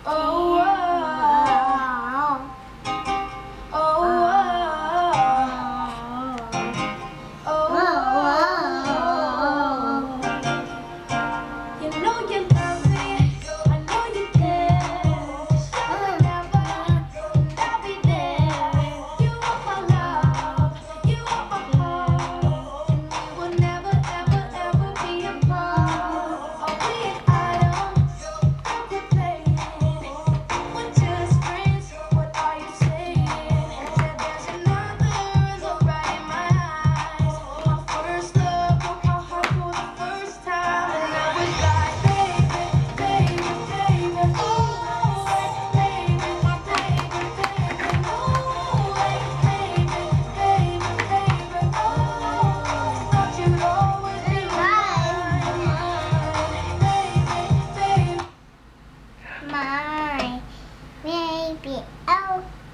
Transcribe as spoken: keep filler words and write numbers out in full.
Oh, oh, oh, oh, you know you love me, I know you care. Whenever I'll be there. You are my love, you are my heart, and we will never, ever, ever be apart. Are we an item? We're playing. We're just friends. What are you saying? Said there's another look right in my eyes. My first love broke my heart for the first time, and I was like, baby, baby, baby, ooh, baby, baby, baby, ooh, baby, baby, baby, oh, thought you'd always be mine, baby, baby, My baby, oh.